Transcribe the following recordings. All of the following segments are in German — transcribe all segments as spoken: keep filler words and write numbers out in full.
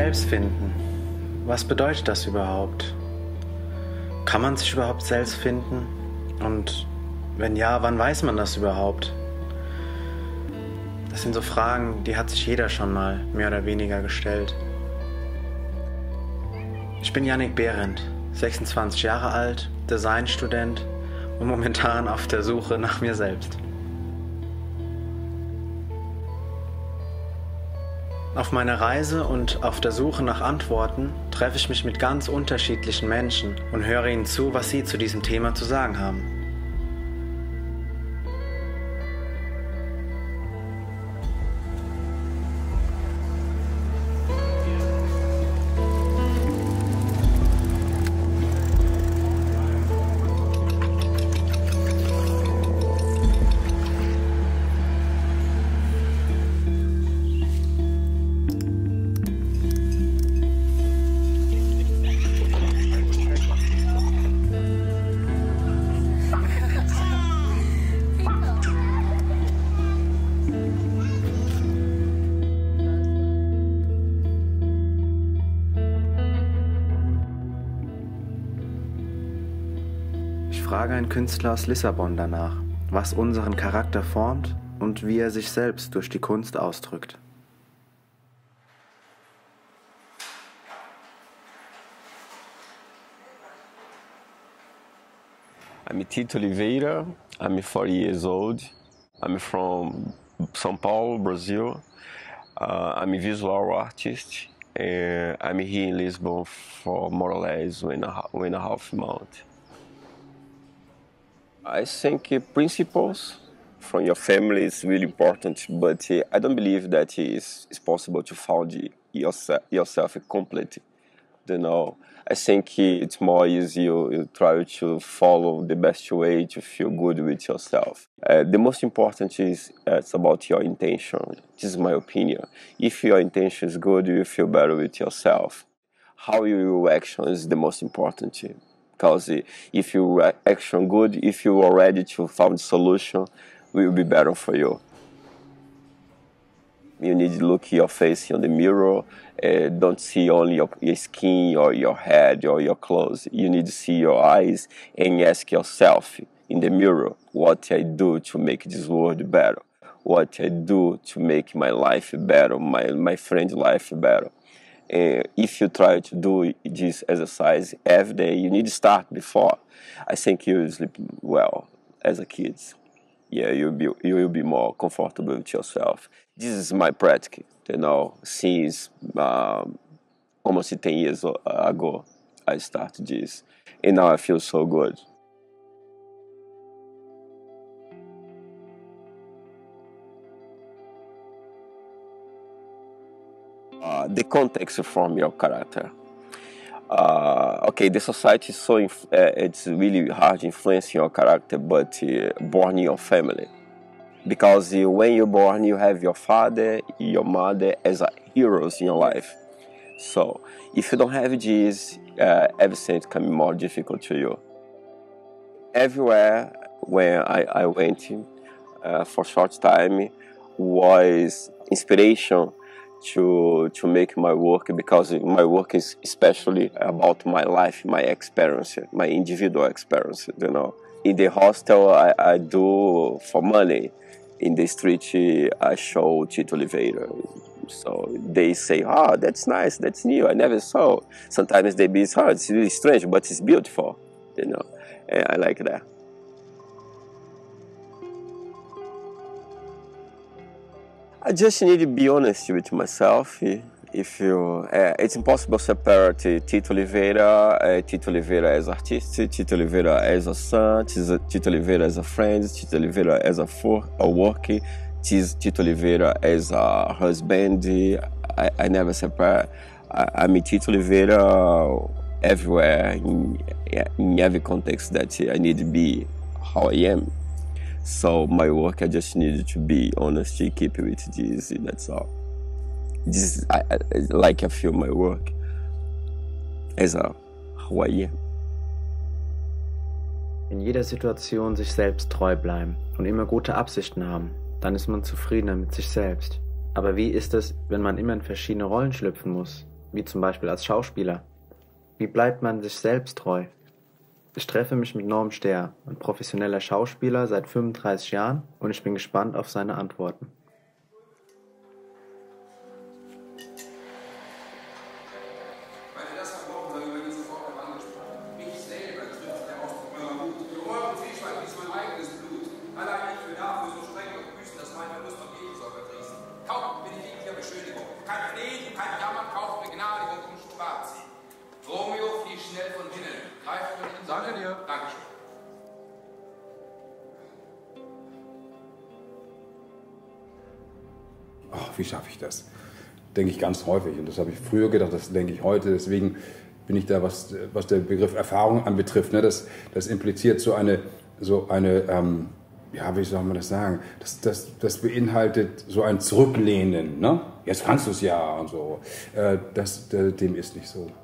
selbst finden. Was bedeutet das überhaupt? Kann man sich überhaupt selbst finden? Und wenn ja, wann weiß man das überhaupt? Das sind so Fragen, die hat sich jeder schon mal mehr oder weniger gestellt. Ich bin Yannick Behrendt, sechsundzwanzig Jahre alt, Designstudent und momentan auf der Suche nach mir selbst. Auf meiner Reise und auf der Suche nach Antworten treffe ich mich mit ganz unterschiedlichen Menschen und höre ihnen zu, was sie zu diesem Thema zu sagen haben. Ich frage einen Künstler aus Lissabon danach, was unseren Charakter formt und wie er sich selbst durch die Kunst ausdrückt. I'm Tito Oliveira, I'm forty years old, I'm from São Paulo, Brazil. Uh, I'm a visual artist and I'm here in Lisbon for more or less one and a, one and a half months. I think uh, principles from your family is really important, but uh, I don't believe that it's, it's possible to find yourself, yourself complete. You know, I think uh, it's more easy you, you try to follow the best way to feel good with yourself. Uh, the most important is uh, it's about your intention. This is my opinion. If your intention is good, you feel better with yourself. How you action is the most important. Because if you action good, if you are ready to find solution, it will be better for you. You need to look your face in the mirror. Uh, don't see only your, your skin or your head or your clothes. You need to see your eyes and ask yourself in the mirror, what I do to make this world better? What I do to make my life better, my, my friend's life better? Uh, if you try to do this exercise every day, you need to start before. I think you will sleep well as a kid. Yeah, you'll be you will be more comfortable with yourself. This is my practice, you know, since um, almost ten years ago I started this, and now I feel so good. Uh, the context from your character. Uh, okay, the society is so inf uh, it's really hard to influence your character, but uh, born in your family, because uh, when you're born, you have your father, your mother as uh, heroes in your life. So if you don't have this, uh, everything can be more difficult to you. Everywhere where I, I went uh, for a short time was inspiration to to make my work, because my work is especially about my life, my experience, my individual experience, you know. In the hostel, I, I do for money. In the street, I show Tito Oliveira. So they say, oh, that's nice, that's new, I never saw. Sometimes they be, oh, it's really strange, but it's beautiful, you know. And I like that. I just need to be honest with myself. If you, uh, it's impossible to separate Tito Oliveira, uh, Tito Oliveira as an artist, Tito Oliveira as a son, Tito Oliveira as a friend, Tito Oliveira as a, for, a worker, Tito Oliveira as a husband. I, I never separate. I, I mean Tito Oliveira everywhere, in, in every context that I need to be how I am. So my work, I just needed to be honest, to keep with this, that's all. This is, I, I, like I feel my work as a who I am. In jeder Situation sich selbst treu bleiben und immer gute Absichten haben, dann ist man zufriedener mit sich selbst. Aber wie ist es, wenn man immer in verschiedene Rollen schlüpfen muss? wie zum Beispiel als Schauspieler. Wie bleibt man sich selbst treu? Ich treffe mich mit Norm Stehr, ein professioneller Schauspieler seit fünfunddreißig Jahren, und ich bin gespannt auf seine Antworten. Danke dir. Dankeschön. Ach, wie schaffe ich das? Denke ich ganz häufig. Und das habe ich früher gedacht, das denke ich heute. Deswegen bin ich da, was, was der Begriff Erfahrung anbetrifft, ne, das, das impliziert so eine, so eine ähm, ja, wie soll man das sagen? Das, das, das beinhaltet so ein Zurücklehnen. Ne? Jetzt kannst du es ja und so. Äh, das, dem ist nicht so.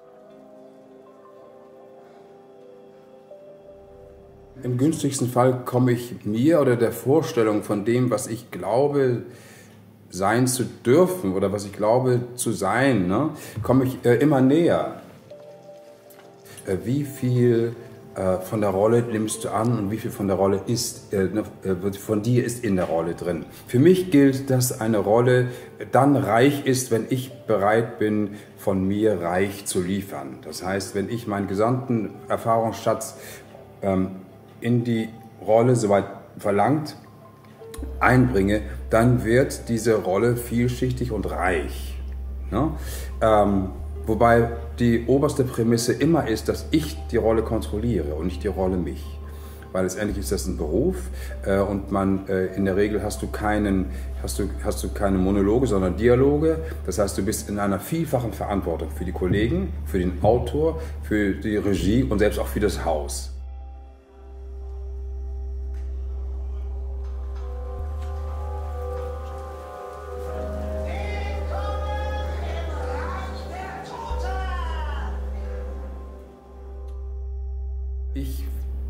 Im günstigsten Fall komme ich mir oder der Vorstellung von dem, was ich glaube sein zu dürfen oder was ich glaube zu sein, ne, komme ich äh, immer näher. Äh, wie viel äh, von der Rolle nimmst du an und wie viel von der Rolle ist, äh, von dir ist in der Rolle drin? Für mich gilt, dass eine Rolle dann reich ist, wenn ich bereit bin, von mir reich zu liefern. Das heißt, wenn ich meinen gesamten Erfahrungsschatz ähm, in die Rolle, soweit verlangt, einbringe, dann wird diese Rolle vielschichtig und reich. Ne? Ähm, wobei die oberste Prämisse immer ist, dass ich die Rolle kontrolliere und nicht die Rolle mich. Weil letztendlich ist das ein Beruf äh, und man, äh, in der Regel hast du, keinen, hast, du, hast du keine Monologe, sondern Dialoge. Das heißt, du bist in einer vielfachen Verantwortung für die Kollegen, für den Autor, für die Regie und selbst auch für das Haus. Ich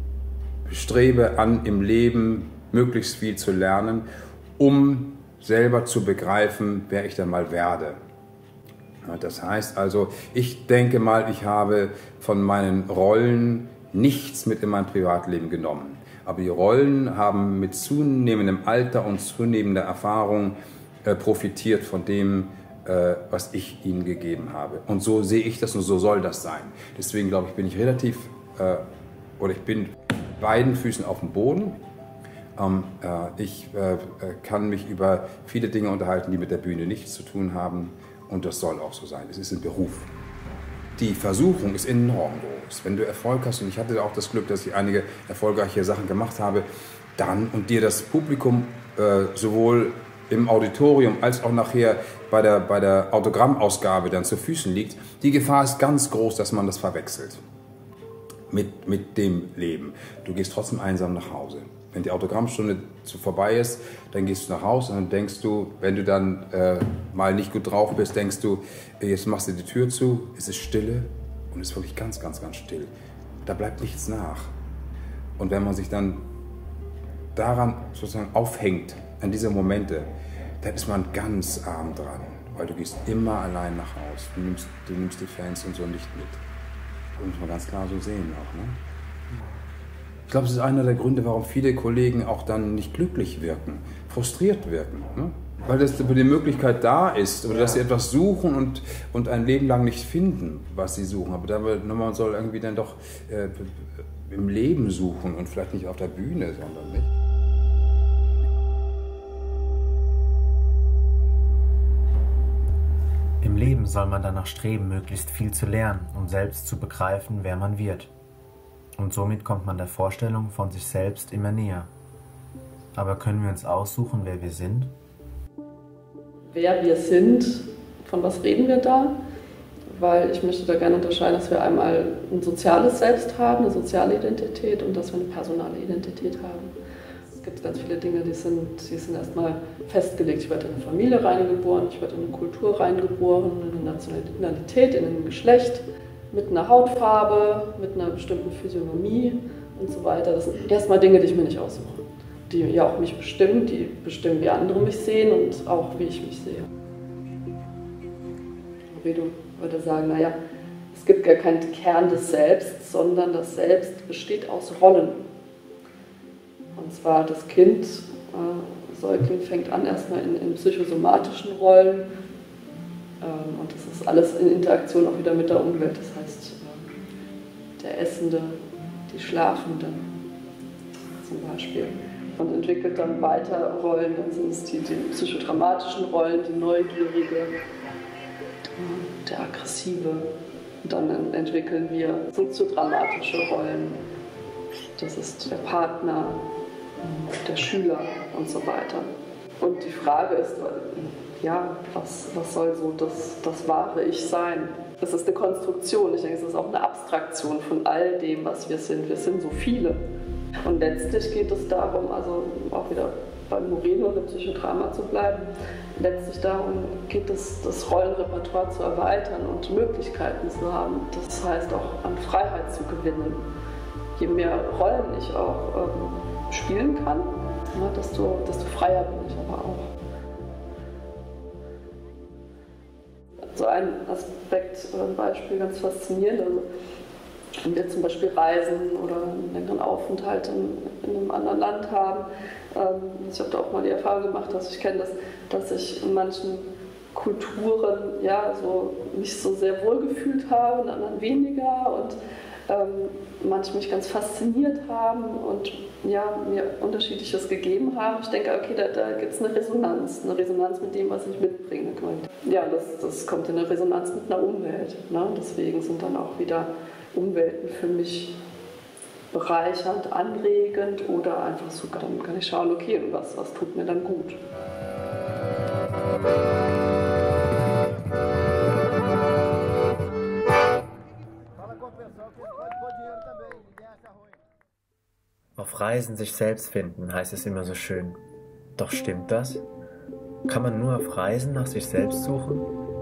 strebe an, im Leben möglichst viel zu lernen, um selber zu begreifen, wer ich dann mal werde. Das heißt also, ich denke mal, ich habe von meinen Rollen nichts mit in mein Privatleben genommen. Aber die Rollen haben mit zunehmendem Alter und zunehmender Erfahrung äh, profitiert von dem, äh, was ich ihnen gegeben habe. Und so sehe ich das und so soll das sein. Deswegen glaube ich, bin ich relativ... Äh, oder ich bin beiden Füßen auf dem Boden. Ähm, äh, ich äh, kann mich über viele Dinge unterhalten, die mit der Bühne nichts zu tun haben. Und das soll auch so sein. Es ist ein Beruf. Die Versuchung ist enorm groß. Wenn du Erfolg hast, und ich hatte auch das Glück, dass ich einige erfolgreiche Sachen gemacht habe, dann und dir das Publikum äh, sowohl im Auditorium als auch nachher bei der, bei der Autogrammausgabe dann zu Füßen liegt, die Gefahr ist ganz groß, dass man das verwechselt. Mit, mit dem Leben. Du gehst trotzdem einsam nach Hause. Wenn die Autogrammstunde zu vorbei ist, dann gehst du nach Hause und dann denkst du, wenn du dann äh, mal nicht gut drauf bist, denkst du, jetzt machst du die Tür zu, es ist Stille und es ist wirklich ganz, ganz, ganz still. Da bleibt nichts nach. Und wenn man sich dann daran sozusagen aufhängt, an diese Momente, dann ist man ganz arm dran, weil du gehst immer allein nach Hause. Du nimmst, du nimmst die Fans und so nicht mit. Das muss man ganz klar so sehen auch. Ne? Ich glaube, das ist einer der Gründe, warum viele Kollegen auch dann nicht glücklich wirken, frustriert wirken. Ne? Weil das, die Möglichkeit da ist, oder dass sie etwas suchen und, und ein Leben lang nicht finden, was sie suchen. Aber da, man soll irgendwie dann doch äh, im Leben suchen und vielleicht nicht auf der Bühne, sondern nicht. Im Leben soll man danach streben, möglichst viel zu lernen, um selbst zu begreifen, wer man wird. Und somit kommt man der Vorstellung von sich selbst immer näher. Aber können wir uns aussuchen, wer wir sind? Wer wir sind, von was reden wir da? Weil ich möchte da gerne unterscheiden, dass wir einmal ein soziales Selbst haben, eine soziale Identität, und dass wir eine personale Identität haben. Es gibt ganz viele Dinge, die sind, die sind erstmal festgelegt. Ich werde in eine Familie reingeboren, ich werde in eine Kultur reingeboren, in eine Nationalität, in ein Geschlecht, mit einer Hautfarbe, mit einer bestimmten Physiognomie und so weiter. Das sind erstmal Dinge, die ich mir nicht aussuche, die ja auch mich bestimmen, die bestimmen, wie andere mich sehen und auch wie ich mich sehe. Fredo würde sagen, naja, es gibt gar keinen Kern des Selbst, sondern das Selbst besteht aus Rollen. Und zwar das Kind, äh, Säugling fängt an erstmal in, in psychosomatischen Rollen ähm, und das ist alles in Interaktion auch wieder mit der Umwelt. Das heißt, äh, der Essende, die Schlafende zum Beispiel. Und entwickelt dann weiter Rollen, dann sind es die, die psychodramatischen Rollen, die Neugierige, der Aggressive. Und dann entwickeln wir soziodramatische Rollen. Das ist der Partner, der Schüler und so weiter. Und die Frage ist, ja, was, was soll so das, das wahre Ich sein? Das ist eine Konstruktion, ich denke, es ist auch eine Abstraktion von all dem, was wir sind. Wir sind so viele. Und letztlich geht es darum, also auch wieder beim Moreno und im Psychodrama zu bleiben, letztlich darum geht es, das Rollenrepertoire zu erweitern und Möglichkeiten zu haben. Das heißt auch an Freiheit zu gewinnen. Je mehr Rollen ich auch ähm, spielen kann, ne, desto, desto freier bin ich aber auch. So ein Aspekt, ein Beispiel ganz faszinierend. Also, wenn wir zum Beispiel reisen oder einen längeren Aufenthalt in, in einem anderen Land haben. Ähm, ich habe da auch mal die Erfahrung gemacht, dass ich kenne das, dass ich in manchen Kulturen ja, so mich so sehr wohl gefühlt habe, in anderen weniger und ähm, manche mich ganz fasziniert haben und ja, mir Unterschiedliches gegeben haben. Ich denke, okay, da, da gibt es eine Resonanz, eine Resonanz mit dem, was ich mitbringe. Ja, das, das kommt in eine Resonanz mit einer Umwelt. Ne? Deswegen sind dann auch wieder Umwelten für mich bereichernd, anregend oder einfach so, dann kann ich schauen, okay, was, was tut mir dann gut. Auf Reisen sich selbst finden, heißt es immer so schön. Doch stimmt das? Kann man nur auf Reisen nach sich selbst suchen?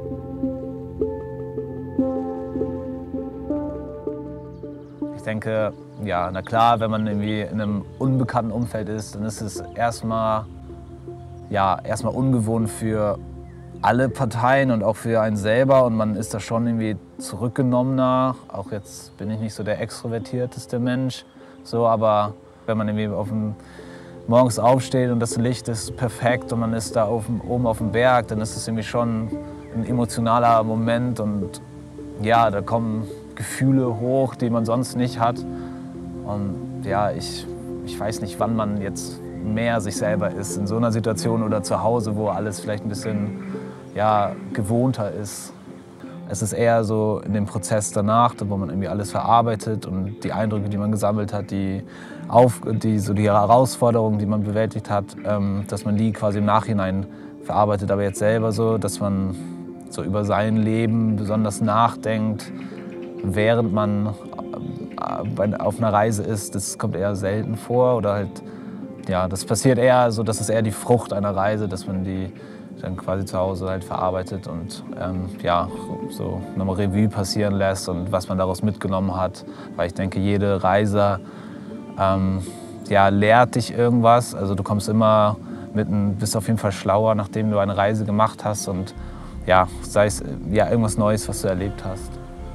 Ich denke, ja, na klar, wenn man irgendwie in einem unbekannten Umfeld ist, dann ist es erstmal, ja, erstmal ungewohnt für alle Parteien und auch für einen selber und man ist da schon irgendwie zurückgenommener. Auch jetzt bin ich nicht so der extrovertierteste Mensch, so, aber wenn man irgendwie auf dem, morgens aufsteht und das Licht ist perfekt und man ist da auf dem, oben auf dem Berg, dann ist es irgendwie schon ein emotionaler Moment und ja, da kommen Gefühle hoch, die man sonst nicht hat. Und ja, ich, ich weiß nicht, wann man jetzt mehr sich selber ist, in so einer Situation oder zu Hause, wo alles vielleicht ein bisschen ja, gewohnter ist. Es ist eher so in dem Prozess danach, wo man irgendwie alles verarbeitet und die Eindrücke, die man gesammelt hat, die, Auf, die, so die Herausforderungen, die man bewältigt hat, ähm, dass man die quasi im Nachhinein verarbeitet. Aber jetzt selber so, dass man so über sein Leben besonders nachdenkt, während man auf einer Reise ist, das kommt eher selten vor. Oder halt, ja, das passiert eher so, das ist eher die Frucht einer Reise, dass man die dann quasi zu Hause halt verarbeitet und ähm, ja, so nochmal Revue passieren lässt und was man daraus mitgenommen hat. Weil ich denke, jede Reise ähm, ja, lehrt dich irgendwas. Also du kommst immer mit ein, bist auf jeden Fall schlauer, nachdem du eine Reise gemacht hast und ja, sei es ja, irgendwas Neues, was du erlebt hast.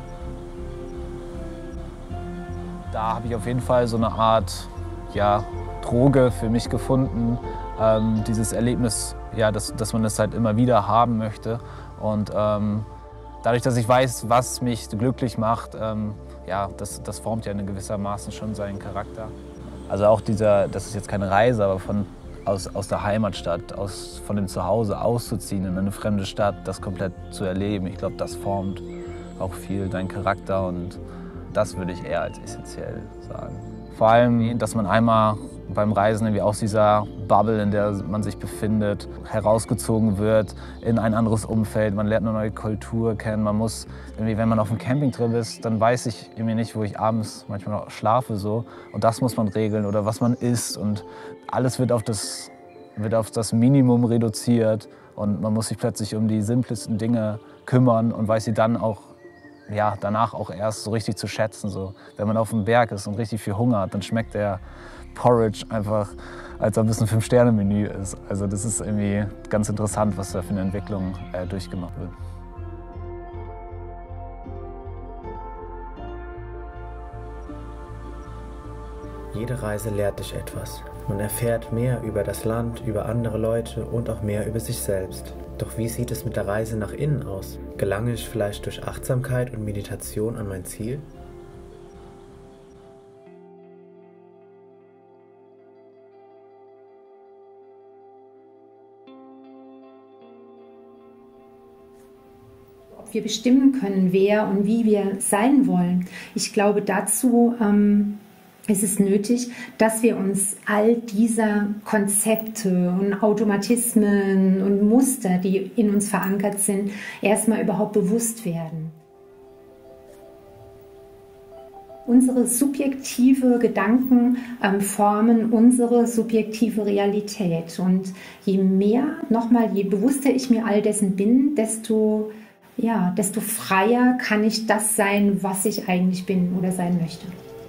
Da habe ich auf jeden Fall so eine Art ja, Droge für mich gefunden, ähm, dieses Erlebnis, ja, dass, dass man das halt immer wieder haben möchte. Und ähm, dadurch, dass ich weiß, was mich glücklich macht, ähm, ja, das, das formt ja in gewissermaßen schon seinen Charakter. Also auch dieser, das ist jetzt keine Reise, aber von, aus, aus der Heimatstadt, aus, von dem Zuhause auszuziehen in eine fremde Stadt, das komplett zu erleben, ich glaube, das formt auch viel deinen Charakter und das würde ich eher als essentiell sagen. Vor allem, dass man einmal beim Reisen irgendwie aus dieser Bubble, in der man sich befindet, herausgezogen wird in ein anderes Umfeld. Man lernt eine neue Kultur kennen. Man muss, irgendwie, wenn man auf einem Campingtrip ist, dann weiß ich irgendwie nicht, wo ich abends manchmal noch schlafe. So. Und das muss man regeln oder was man isst. Und alles wird auf das, wird auf das Minimum reduziert. Und man muss sich plötzlich um die simplesten Dinge kümmern und weiß sie dann auch ja, danach auch erst so richtig zu schätzen. So. Wenn man auf dem Berg ist und richtig viel Hunger hat, dann schmeckt der Porridge einfach, als ob es ein Fünf-Sterne-Menü ist. Also das ist irgendwie ganz interessant, was da für eine Entwicklung äh, durchgemacht wird. Jede Reise lehrt dich etwas. Man erfährt mehr über das Land, über andere Leute und auch mehr über sich selbst. Doch wie sieht es mit der Reise nach innen aus? Gelange ich vielleicht durch Achtsamkeit und Meditation an mein Ziel? Ob wir bestimmen können, wer und wie wir sein wollen. Ich glaube, dazu ähm, ist es nötig, dass wir uns all dieser Konzepte und Automatismen und Muster, die in uns verankert sind, erstmal überhaupt bewusst werden. Unsere subjektive Gedanken ähm, formen unsere subjektive Realität. Und je mehr, nochmal, je bewusster ich mir all dessen bin, desto, ja, desto freier kann ich das sein, was ich eigentlich bin oder sein möchte.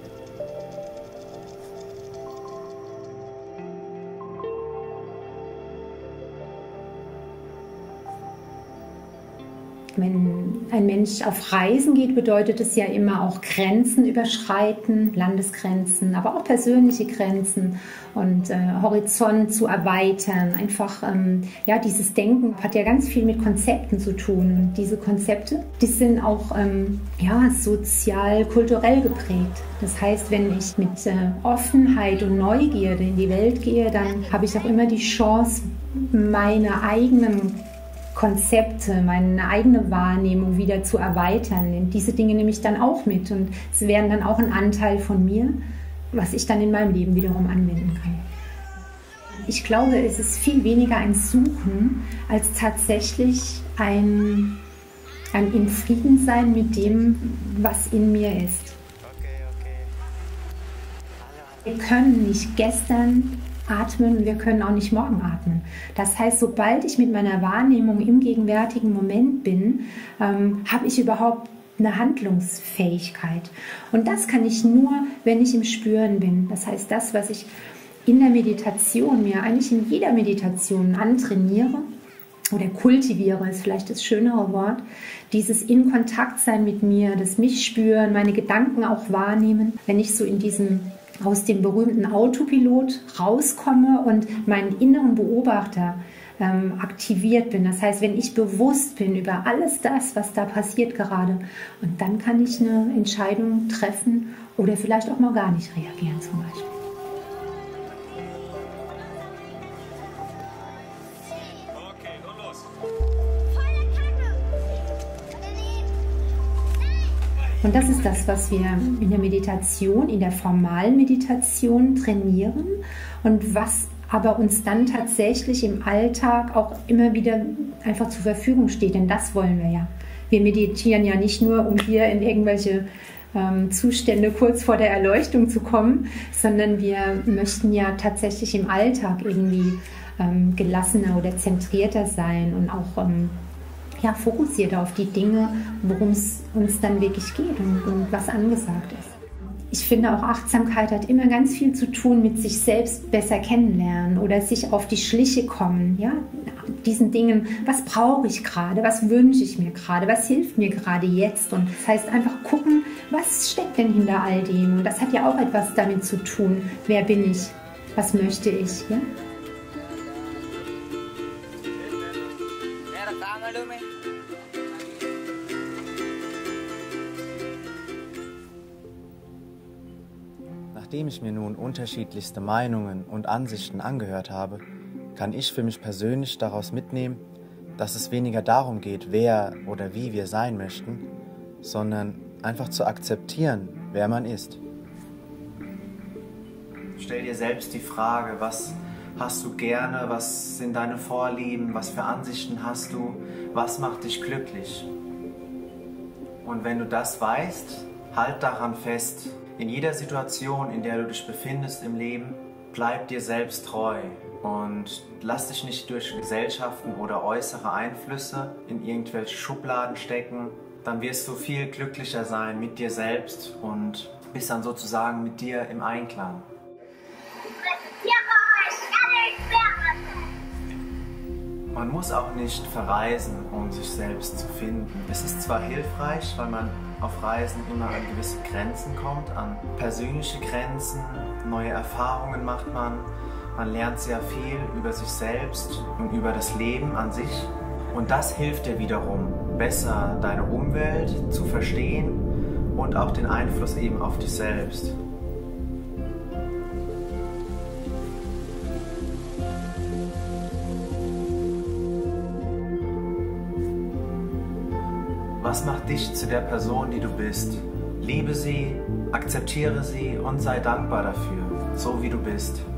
Wenn ein Mensch auf Reisen geht, bedeutet es ja immer auch Grenzen überschreiten, Landesgrenzen, aber auch persönliche Grenzen und äh, Horizont zu erweitern. Einfach, ähm, ja, dieses Denken hat ja ganz viel mit Konzepten zu tun. Und diese Konzepte, die sind auch ähm, ja, sozial, kulturell geprägt. Das heißt, wenn ich mit äh, Offenheit und Neugierde in die Welt gehe, dann habe ich auch immer die Chance, meine eigenen Konzepte, meine eigene Wahrnehmung wieder zu erweitern. Und diese Dinge nehme ich dann auch mit und es wären dann auch ein Anteil von mir, was ich dann in meinem Leben wiederum anwenden kann. Ich glaube, es ist viel weniger ein Suchen als tatsächlich ein, ein in Frieden sein mit dem, was in mir ist. Wir können nicht gestern atmen und wir können auch nicht morgen atmen. Das heißt, sobald ich mit meiner Wahrnehmung im gegenwärtigen Moment bin, ähm, habe ich überhaupt eine Handlungsfähigkeit. Und das kann ich nur, wenn ich im Spüren bin. Das heißt, das, was ich in der Meditation mir eigentlich in jeder Meditation antrainiere oder kultiviere, ist vielleicht das schönere Wort, dieses in Kontakt sein mit mir, das mich spüren, meine Gedanken auch wahrnehmen, wenn ich so in diesem aus dem berühmten Autopilot rauskomme und meinen inneren Beobachter ähm, aktiviert bin. Das heißt, wenn ich bewusst bin über alles das, was da passiert gerade, und dann kann ich eine Entscheidung treffen oder vielleicht auch mal gar nicht reagieren zum Beispiel. Und das ist das, was wir in der Meditation, in der formalen Meditation trainieren und was aber uns dann tatsächlich im Alltag auch immer wieder einfach zur Verfügung steht. Denn das wollen wir ja. Wir meditieren ja nicht nur, um hier in irgendwelche ähm, Zustände kurz vor der Erleuchtung zu kommen, sondern wir möchten ja tatsächlich im Alltag irgendwie ähm, gelassener oder zentrierter sein und auch ähm, ja, fokussiert auf die Dinge, worum es uns dann wirklich geht und, und was angesagt ist. Ich finde auch, Achtsamkeit hat immer ganz viel zu tun mit sich selbst besser kennenlernen oder sich auf die Schliche kommen. Ja? Diesen Dingen, was brauche ich gerade, was wünsche ich mir gerade, was hilft mir gerade jetzt. Und das heißt einfach gucken, was steckt denn hinter all dem. Und das hat ja auch etwas damit zu tun, wer bin ich, was möchte ich. Ja? Nachdem ich mir nun unterschiedlichste Meinungen und Ansichten angehört habe, kann ich für mich persönlich daraus mitnehmen, dass es weniger darum geht, wer oder wie wir sein möchten, sondern einfach zu akzeptieren, wer man ist. Stell dir selbst die Frage, was hast du gerne, was sind deine Vorlieben, was für Ansichten hast du, was macht dich glücklich? Und wenn du das weißt, halt daran fest. In jeder Situation, in der du dich befindest im Leben, bleib dir selbst treu und lass dich nicht durch Gesellschaften oder äußere Einflüsse in irgendwelche Schubladen stecken. Dann wirst du viel glücklicher sein mit dir selbst und bist dann sozusagen mit dir im Man muss auch nicht verreisen, um sich selbst zu finden. Es ist zwar hilfreich, weil man auf Reisen immer an gewisse Grenzen kommt, an persönliche Grenzen, neue Erfahrungen macht man. Man lernt sehr viel über sich selbst und über das Leben an sich. Und das hilft dir wiederum, besser deine Umwelt zu verstehen und auch den Einfluss eben auf dich selbst. Was macht dich zu der Person, die du bist? Liebe sie, akzeptiere sie und sei dankbar dafür, so wie du bist.